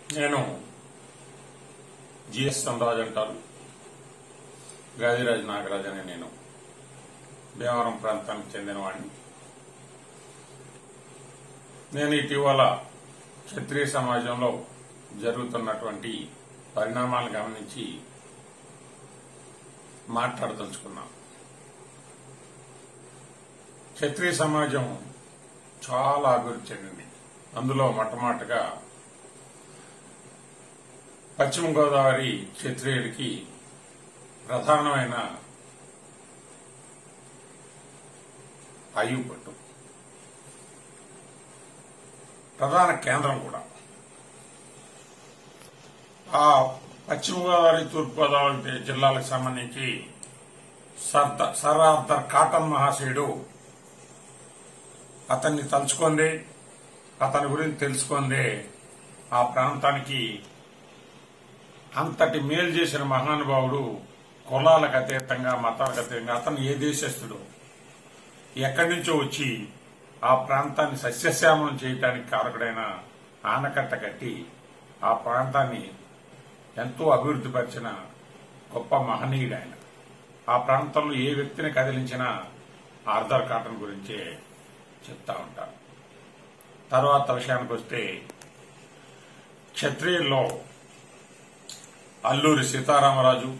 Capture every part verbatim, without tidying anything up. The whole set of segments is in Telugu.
నేను జిఎస్ రాజు అంటారు. గాదిరాజు నాగరాజు అనే నేను భీమవరం ప్రాంతానికి చెందినవాడిని. నేను ఇటీవల క్షత్రియ సమాజంలో జరుగుతున్నటువంటి పరిణామాలను గమనించి మాట్లాడదలుచుకున్నాను. క్షత్రియ సమాజం చాలా అభివృద్ధి చెందింది. అందులో మొట్టమొదటిగా పశ్చిమ గోదావరి క్షత్రియుడికి ప్రధానమైన ఆయుపట్టు, ప్రధాన కేంద్రం కూడా. ఆ పశ్చిమ గోదావరి తూర్పు గోదావరి జిల్లాలకు సంబంధించి సర్దార్ సర్దార్ కాటన్ మహాశయుడు అతన్ని తలుచుకుందే, అతని గురించి తెలుసుకుందే ఆ ప్రాంతానికి అంతటి మేలు చేసిన మహానుభావుడు. కులాలకు అతీతంగా, మతాలకు అతీతంగా అతను ఏ దేశస్థుడు, ఎక్కడి నుంచో వచ్చి ఆ ప్రాంతాన్ని సస్యశ్యామలం చేయడానికి కారకుడైన ఆనకట్ట కట్టి ఆ ప్రాంతాన్ని ఎంతో అభివృద్ధి పరిచిన గొప్ప మహనీయుడు ఆయన. ఆ ప్రాంతంలో ఏ వ్యక్తిని కదిలించినా ఆర్థర్ కాటన్ గురించే చెప్తా ఉంటారు. తర్వాత విషయానికి వస్తే క్షత్రియుల్లో అల్లూరి సీతారామరాజు,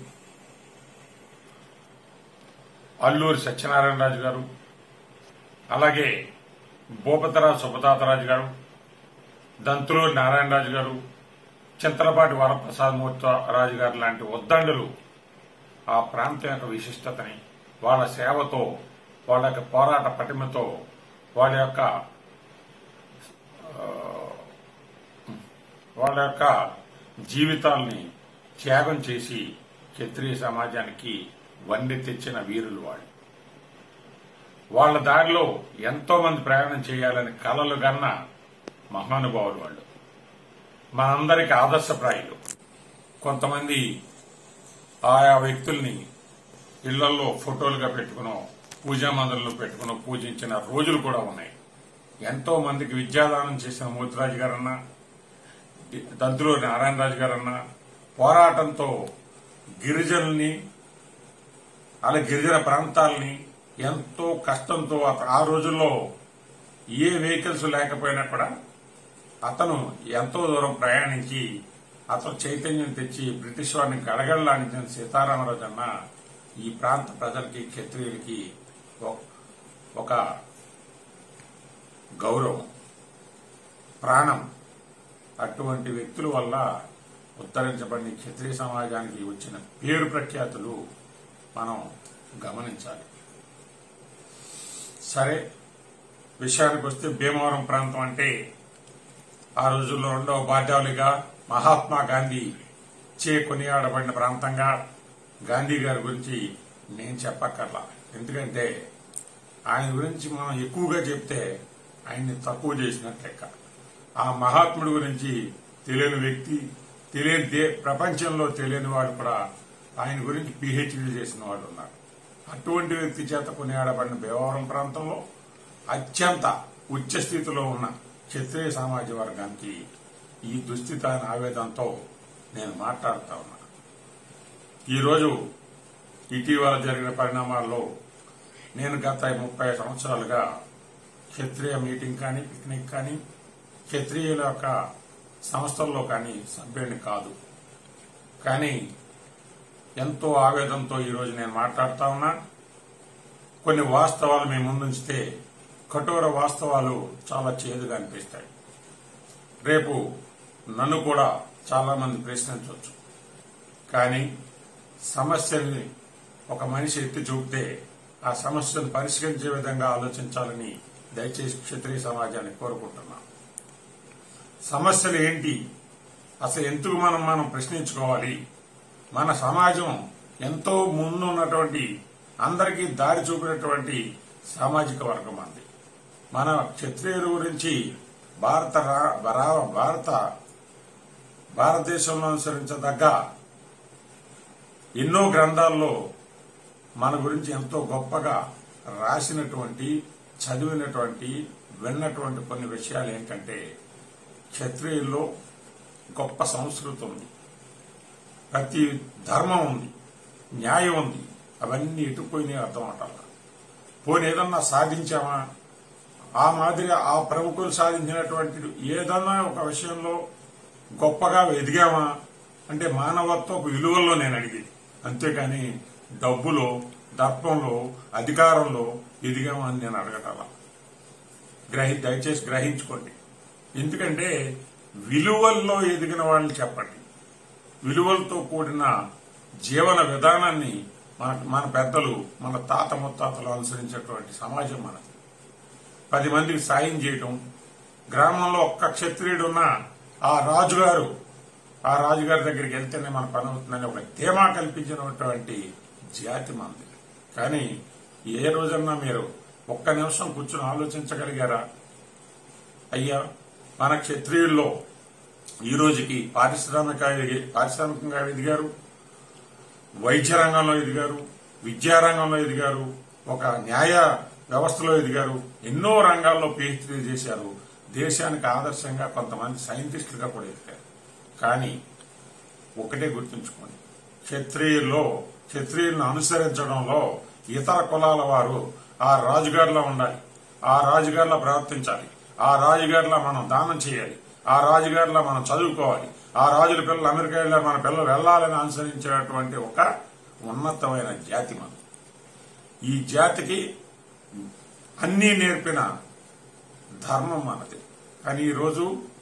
అల్లూరి సత్యనారాయణరాజు గారు, అలాగే భూపతిరాజు సుభతాతరాజు గారు, దంతులూరి నారాయణరాజు గారు, చింతలపాటి వరప్రసాద్ మూర్తి రాజు గారు లాంటి ఉద్దండులు ఆ ప్రాంతం యొక్క విశిష్టతని, వాళ్ళ సేవతో, వాళ్ళ యొక్క పోరాట పటిమతో, వాళ్ళ యొక్క వాళ్ళ యొక్క జీవితాల్ని త్యాగం చేసి క్షత్రియ సమాజానికి వన్నె తెచ్చిన వీరులు వాళ్ళు. వాళ్ళ దారిలో ఎంతో మంది ప్రయాణం చేయాలని కలలు గన్న మహానుభావులు వాళ్ళు. మనందరికీ ఆదర్శప్రాయులు. కొంతమంది ఆయా వ్యక్తుల్ని ఇళ్లలో ఫోటోలుగా పెట్టుకునో, పూజా మందిరంలో పెట్టుకునో పూజించిన రోజులు కూడా ఉన్నాయి. ఎంతో మందికి విద్యాదానం చేసిన మూర్తిరాజు గారన్నా, దంతులూరి నారాయణరాజు గారన్నా పోరాటంతో గిరిజనుల్ని, అలా గిరిజన ప్రాంతాలని ఎంతో కష్టంతో ఆ రోజుల్లో ఏ వెహికల్స్ లేకపోయినా కూడా అతను ఎంతో దూరం ప్రయాణించి అతను చైతన్యం తెచ్చి బ్రిటిష్ వారిని గడగడలాడించిన సీతారామరాజు అన్న ఈ ప్రాంత ప్రజలకి, క్షత్రియులకి ఒక గౌరవం, ప్రాణం. అటువంటి వ్యక్తుల వల్ల ఉత్తరించబడిన క్షత్రియ సమాజానికి వచ్చిన పేరు ప్రఖ్యాతులు మనం గమనించాలి. సరే, విషయానికి వస్తే భీమవరం ప్రాంతం అంటే ఆ రోజుల్లో రెండవ బాధ్యావళిగా మహాత్మా గాంధీ చే కొనియాడబడిన ప్రాంతంగా గాంధీ గారి గురించి నేను చెప్పక్కర్లా. ఎందుకంటే ఆయన గురించి మనం ఎక్కువగా చెప్తే ఆయన్ని తక్కువ చేసినట్టు లెక్క. ఆ మహాత్ముడి గురించి తెలియని వ్యక్తి, తెలియని ప్రపంచంలో తెలియని వాడు కూడా ఆయన గురించి పీహెచ్డీ చేసిన వాడు ఉన్నారు. అటువంటి వ్యక్తి చేత కొనియాడబడిన భీమవరం ప్రాంతంలో అత్యంత ఉచ్చ స్థితిలో ఉన్న క్షత్రియ సమాజ వర్గానికి ఈ దుస్థితి అనే ఆవేదనతో నేను మాట్లాడుతా ఉన్నా. ఈరోజు ఇటీవల జరిగిన పరిణామాల్లో నేను గత ముప్పై సంవత్సరాలుగా క్షత్రియ మీటింగ్ కానీ, పిక్నిక్ కానీ, క్షత్రియుల యొక్క సంస్థల్లో కానీ సభ్యుడిని కాదు. కానీ ఎంతో ఆవేదనతో ఈరోజు నేను మాట్లాడుతా ఉన్నా. కొన్ని వాస్తవాలు మీ ముందుంచితే కఠోర వాస్తవాలు చాలా చేదుగా అనిపిస్తాయి. రేపు నన్ను కూడా చాలా మంది ప్రశ్నించవచ్చు. కానీ సమస్యల్ని ఒక మనిషి ఎత్తి చూపితే ఆ సమస్యను పరిష్కరించే విధంగా ఆలోచించాలని దయచేసి క్షత్రియ సమాజాన్ని కోరుకుంటున్నాను. సమస్యలు ఏంటి, అసలు ఎందుకు మనం మనం ప్రశ్నించుకోవాలి. మన సమాజం ఎంతో ముందున్నటువంటి, అందరికీ దారి చూపినటువంటి సామాజిక వర్గం అంది. మన క్షత్రియుల గురించి భారత భారత భారతదేశంలో అనుసరించదగ్గ ఎన్నో గ్రంథాల్లో మన గురించి ఎంతో గొప్పగా రాసినటువంటి, చదివినటువంటి, విన్నటువంటి కొన్ని విషయాలు ఏంటంటే క్షత్రియుల్లో గొప్ప సంస్కృతి ఉంది, ప్రతి ధర్మం ఉంది, న్యాయం ఉంది. అవన్నీ ఎటుపోయినాయి అర్థం అవటల్లా. పోనీ ఏదన్నా సాధించామా? ఆ మాదిరి ఆ ప్రముఖులు సాధించినటువంటి ఏదన్నా ఒక విషయంలో గొప్పగా ఎదిగామా అంటే మానవత్వపు విలువల్లో నేను అడిగేది, అంతేకాని డబ్బులో, దర్పంలో, అధికారంలో ఎదిగామా అని నేను అడగటాల. గ్రహి దయచేసి గ్రహించుకోండి. ఎందుకంటే విలువల్లో ఎదిగిన వాళ్ళని చెప్పండి. విలువలతో కూడిన జీవన విధానాన్ని మన మన పెద్దలు, మన తాత ముత్తాతలు అనుసరించేటువంటి సమాజం మనది. పది మందికి సాయం చేయడం, గ్రామంలో ఒక్క క్షత్రియుడు ఉన్న ఆ రాజుగారు ఆ రాజుగారి దగ్గరికి వెళ్తేనే మన పని అవుతుందని ఒక ధీమా కల్పించినటువంటి జాతి మనది. కానీ ఏ రోజన్నా మీరు ఒక్క నిమిషం కూర్చొని ఆలోచించగలిగారా? అయ్యా, మన క్షత్రియుల్లో ఈ రోజుకి పారిశ్రామిక పారిశ్రామికంగా ఎదిగారు, వైద్య రంగంలో ఎదిగారు, విద్యారంగంలో ఎదిగారు, ఒక న్యాయ వ్యవస్థలో ఎదిగారు, ఎన్నో రంగాల్లో పిహెచ్డీ చేశారు, దేశానికి ఆదర్శంగా కొంతమంది సైంటిస్టులుగా కూడా ఎదిగారు. కానీ ఒకటే గుర్తుంచుకోండి, క్షత్రియుల్లో క్షత్రియులను అనుసరించడంలో ఇతర కులాల వారు ఆ రాజుగారిలో ఉండాలి, ఆ రాజుగారిలో ప్రవర్తించాలి, ఆ రాజుగారిలో మనం దానం చేయాలి, ఆ రాజుగారిలో మనం చదువుకోవాలి, ఆ రాజుల పిల్లలు అమెరికా వెళ్ళారు, మన పిల్లలు వెళ్లాలని అనుసరించేటువంటి ఒక ఉన్నతమైన జాతి మనం. ఈ జాతికి అన్నీ నేర్పిన ధర్మం మనది. కానీ ఈరోజు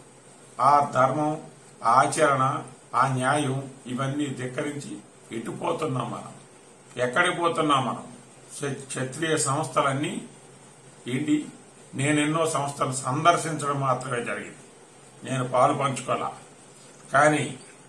ఆ ధర్మం, ఆచరణ, ఆ న్యాయం ఇవన్నీ ధిక్కరించి ఎటుపోతున్నాం మనం? ఎక్కడికి పోతున్నాం మనం? క్షత్రియ సంస్థలన్నీ ఏంటి? నేనెన్నో సంస్థలు సందర్శించడం మాత్రమే జరిగింది, నేను పాలు పంచుకోవాలా. కానీ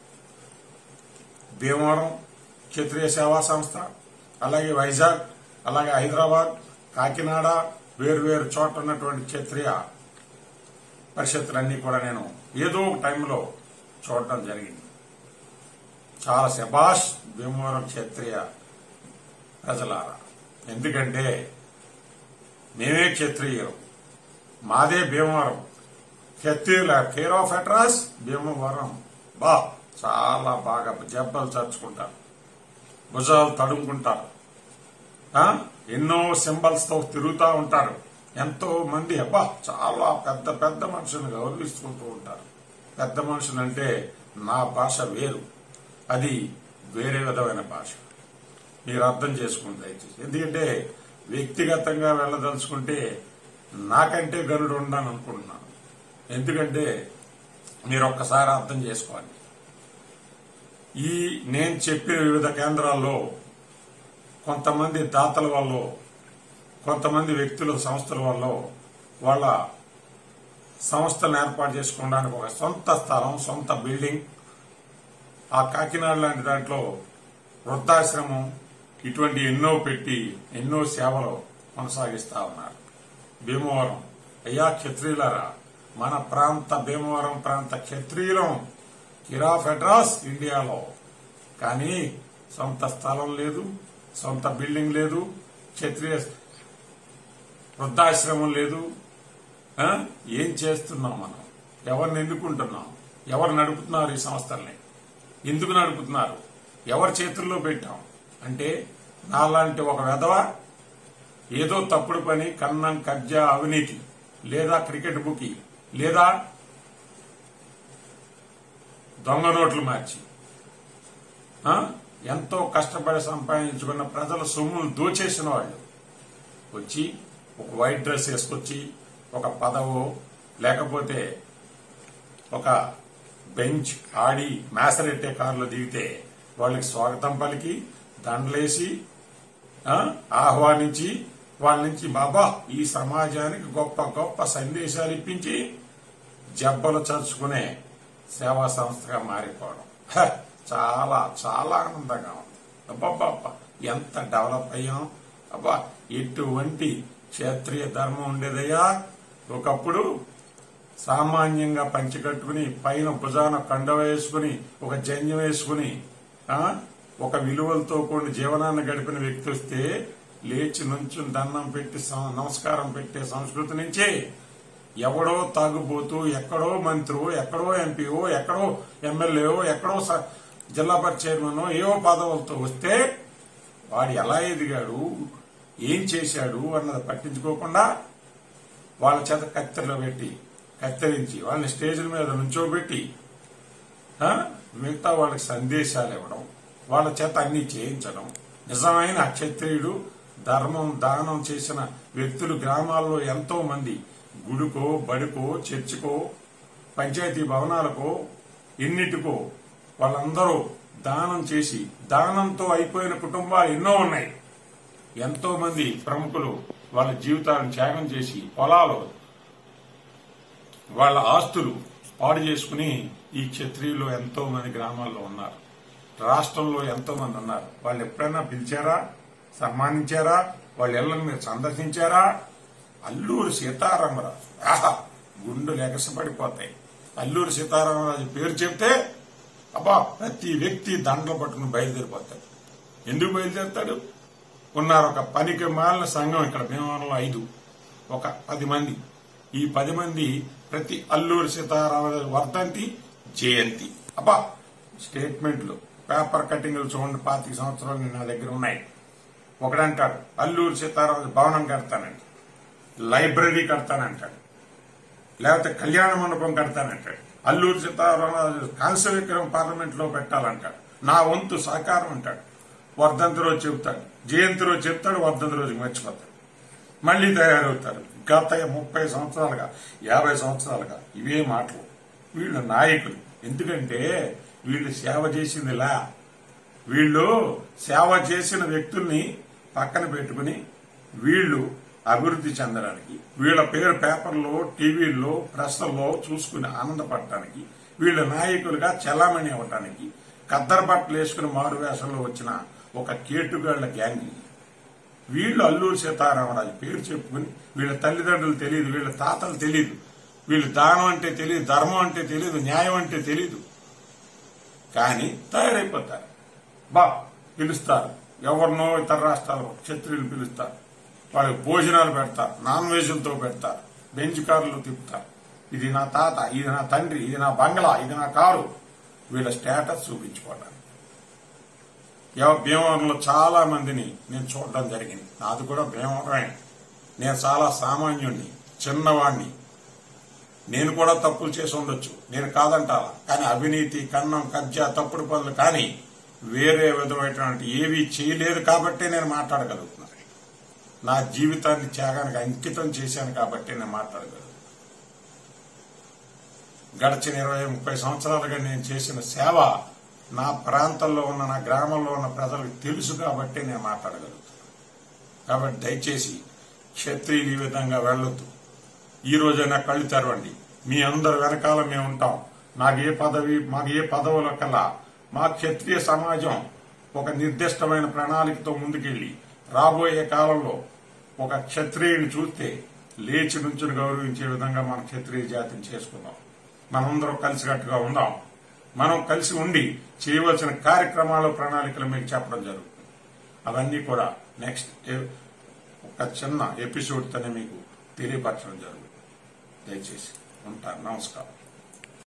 భీమవరం క్షత్రియ సేవా సంస్థ, అలాగే వైజాగ్, అలాగే హైదరాబాద్, కాకినాడ, వేరు వేరు చోట్ల ఉన్నటువంటి క్షత్రియ పరిషత్తులన్నీ కూడా నేను ఏదో ఒక టైంలో చూడటం జరిగింది. చాలా శభాష్ భీమవరం క్షత్రియ ప్రజలారా. ఎందుకంటే మేమే క్షత్రియులు, మాదే భీమవరం, క్షత్రియుల కేర్ ఆఫ్ అడ్రస్ భీమవరం. బా చాలా బాగా జబ్బలు చర్చుకుంటారు, భుజాలు తడుముకుంటారు, ఎన్నో సింబల్స్ తో తిరుగుతూ ఉంటారు. ఎంతో మంది అబ్బా చాలా పెద్ద పెద్ద మనుషులను గౌరవిస్తుంటూ ఉంటారు. పెద్ద మనుషులు అంటే నా భాష వేరు, అది వేరే విధమైన భాష. మీరు అర్థం చేసుకుంటే దయచేసి. ఎందుకంటే వ్యక్తిగతంగా వెళ్ళదలుచుకుంటే నాకంటే గనుడు ఉండని అనుకుంటున్నాను. ఎందుకంటే మీరు ఒక్కసారి అర్థం చేసుకోండి. ఈ నేను చెప్పిన వివిధ కేంద్రాల్లో కొంతమంది దాతల వల్ల, కొంతమంది వ్యక్తుల సంస్థల వల్ల వాళ్ళ సంస్థను ఏర్పాటు చేసుకోవడానికి ఒక సొంత స్థలం, సొంత బిల్డింగ్, ఆ కాకినాడ లాంటి దాంట్లో వృద్ధాశ్రమం, ఇటువంటి ఎన్నో పెట్టి ఎన్నో సేవలు కొనసాగిస్తా ఉన్నారు. భీమవరం అయ్యా క్షత్రియులారా, మన ప్రాంత భీమవరం ప్రాంత క్షత్రియులం, కిరాఫ్ అడ్రస్ ఇండియాలో. కానీ సొంత స్థలం లేదు, సొంత బిల్డింగ్ లేదు, క్షత్రియ వృద్ధాశ్రమం లేదు. ఏం చేస్తున్నాం మనం? ఎవరిని ఎన్నుకుంటున్నాం? ఎవరు నడుపుతున్నారు ఈ సంస్థల్ని? ఎందుకు నడుపుతున్నారు? ఎవరి చేతుల్లో పెట్టాం? అంటే నాలాంటి ఒక వెధవ ఏదో తప్పుడు పని, కన్నం, కబ్జా, అవినీతి, లేదా క్రికెట్ బుకి, లేదా దొంగ నోట్లు మార్చి ఎంతో కష్టపడి సంపాదించుకున్న ప్రజల సొమ్మును దోచేసిన వాళ్ళు వచ్చి ఒక వైట్ డ్రెస్ వేసుకొచ్చి ఒక పదవో లేకపోతే ఒక బెంచ్ ఆడి మేసరెట్టే కారులో దిగితే వాళ్ళకి స్వాగతం పలికి దండలేసి ఆహ్వానించి వాళ్ళ నుంచి బాబా ఈ సమాజానికి గొప్ప గొప్ప సందేశాలు ఇప్పించి జబ్బలు చర్చుకునే సేవా సంస్థగా మారిపోవడం చాలా చాలా ఆనందంగా ఉంది. అబ్బాబ్బా ఎంత డెవలప్ అయ్యాం అబ్బా! ఎటువంటి క్షత్రియ ధర్మం ఉండేదయ్యా. ఒకప్పుడు సామాన్యంగా పంచి కట్టుకుని పైన భుజాన కండ వేసుకుని ఒక జంజం వేసుకుని ఒక విలువలతో కూడిన జీవనాన్ని గడిపిన వ్యక్తి వస్తే లేచి నుంచుని దండం పెట్టి నమస్కారం పెట్టే సంస్కృతి నుంచి ఎవడో తాగుబోతూ ఎక్కడో మంత్రో ఎక్కడో ఎంపీఓ ఎక్కడో ఎమ్మెల్యేఓ ఎక్కడో జిల్లా పరిషత్ చైర్మన్ ఏవో పదవులతో వస్తే వాడు ఎలా ఎదిగాడు, ఏం చేశాడు అన్నది పట్టించుకోకుండా వాళ్ళ చేత కత్తెరలో పెట్టి కత్తిరించి వాళ్ళని స్టేజ్ల మీద నుంచోబెట్టి మిగతా వాళ్ళకి సందేశాలు ఇవ్వడం, వాళ్ళ చేత అన్ని చేయించడం. నిజమైన క్షత్రియుడు ధర్మం దానం చేసిన వ్యక్తులు గ్రామాల్లో ఎంతో మంది గుడికో బడికో చర్చికో పంచాయతీ భవనాలకో ఎన్నిటికో వాళ్ళందరూ దానం చేసి దానంతో అయిపోయిన కుటుంబాలు ఎన్నో ఉన్నాయి. ఎంతో మంది ప్రముఖులు వాళ్ళ జీవితాలను త్యాగం చేసి పొలాలు వాళ్ళ ఆస్తులు పాడు చేసుకుని ఈ క్షత్రియులు ఎంతో మంది గ్రామాల్లో ఉన్నారు. రాష్ట్రంలో ఎంతో మంది ఉన్నారు. వాళ్ళు ఎప్పుడైనా పిలిచారా, సన్మానించారా, వాళ్ళ ఇళ్లను మీరు సందర్శించారా? అల్లూరి సీతారామరాజు ఆహా గుండెలు ఎగసపడిపోతాయి. అల్లూరి సీతారామరాజు పేరు చెప్తే అబ్బా ప్రతి వ్యక్తి దండలు పట్టుకుని బయలుదేరిపోతాడు. ఎందుకు బయలుదేరుతాడు? ఉన్నారు ఒక పనికి మాలిన సంఘం ఇక్కడ భీమవరంలో ఐదు ఒక పది మంది. ఈ పది మంది ప్రతి అల్లూరి సీతారామరాజు వర్ధంతి జయంతి అబ్బా స్టేట్మెంట్లు పేపర్ కటింగ్లు చూడండి, పాతిక సంవత్సరాలు నా దగ్గర ఉన్నాయి. ఒకడంటాడు అల్లూరి సీతారామరాజు భవనం కడతానండి, లైబ్రరీ కడతానంటాడు, లేకపోతే కళ్యాణ మండపం కడతానంటాడు. అల్లూరి సీతారామరాజు కాంస్య విగ్రహం పార్లమెంట్ లో పెట్టాలంటాడు. నా వంతు సహకారం అంటాడు. వర్ధంతి రోజు చెబుతాడు, జయంతి రోజు చెప్తాడు, వర్ధంతి రోజుకి మర్చిపోతాడు. మళ్లీ తయారవుతారు. గత ముప్పై సంవత్సరాలుగా యాభై సంవత్సరాలుగా ఇవే మాటలు. వీళ్ళు నాయకులు. ఎందుకంటే వీళ్ళు సేవ చేసిందిలా, వీళ్ళు సేవ చేసిన వ్యక్తుల్ని పక్కన పెట్టుకుని వీళ్ళు అభివృద్ధి చెందడానికి, వీళ్ళ పేరు పేపర్లో టీవీల్లో ప్రెస్లలో చూసుకుని ఆనందపడటానికి, వీళ్ళ నాయకులుగా చలామణి అవ్వటానికి కద్దరు బట్టలు వేసుకుని మారు వేషంలో వచ్చిన ఒక కేటుగాళ్ల గ్యాంగ్. వీళ్ళు అల్లూరి సీతారామరాజు పేరు చెప్పుకుని వీళ్ళ తల్లిదండ్రులు తెలియదు, వీళ్ళ తాతలు తెలియదు, వీళ్ళు దానం అంటే తెలియదు, ధర్మం అంటే తెలియదు, న్యాయం అంటే తెలియదు, కానీ తయారైపోతారు. బా పిలుస్తారు, ఎవరినో ఇతర రాష్ట్రాల్లో క్షత్రియులు పిలుస్తారు, వాళ్ళకి భోజనాలు పెడతారు, నాన్ వెజ్లతో పెడతారు, బెంచ్ కార్లు తిప్పుతారు. ఇది నా తాత, ఇది నా తండ్రి, ఇది నా బంగ్లా, ఇది నా కారు, వీళ్ళ స్టేటస్ చూపించుకోవడానికి. భీమవరంలో చాలా మందిని నేను చూడడం జరిగింది. నాది కూడా భీమవరమే. నేను చాలా సామాన్యుణ్ణి, చిన్నవాణ్ణి. నేను కూడా తప్పులు చేసి ఉండొచ్చు, నేను కాదంటాలా. కానీ అవినీతి, కన్నం, కబ్జా, తప్పుడు పనులు కానీ వేరే విధమైనటువంటి ఏవీ చేయలేదు కాబట్టే నేను మాట్లాడగలుగుతున్నాను. నా జీవితాన్ని త్యాగానికి అంకితం చేశాను కాబట్టి నేను మాట్లాడగలను. గడిచిన ఇరవై ముప్పై సంవత్సరాలుగా నేను చేసిన సేవ నా ప్రాంతంలో ఉన్న, నా గ్రామంలో ఉన్న ప్రజలకు తెలుసు కాబట్టి నేను మాట్లాడగలుగుతాను. కాబట్టి దయచేసి క్షత్రియులు ఈ విధంగా వెళ్లొద్దు. ఈ రోజైనా కళ్ళు తెరవండి. మీ అందరు వెనకాల మేము ఉంటాం. నాకు ఏ పదవి, మాకు ఏ పదవుల కల్లా మా క్షత్రియ సమాజం ఒక నిర్దిష్టమైన ప్రణాళికతో ముందుకెళ్లి రాబోయే కాలంలో ఒక క్షత్రియుని చూస్తే లేచి నుంచుని గౌరవించే విధంగా మన క్షత్రియ జాతిని చేసుకుందాం. మనందరం కలిసికట్టుగా ఉందాం. మనం కలిసి ఉండి చేయవలసిన కార్యక్రమాలు, ప్రణాళికలు మీకు చెప్పడం జరుగుతుంది. అవన్నీ కూడా నెక్స్ట్ ఒక చిన్న ఎపిసోడ్తోనే మీకు తెలియపరచడం జరుగుతుంది. దయచేసి ఉంటాను. నమస్కారం.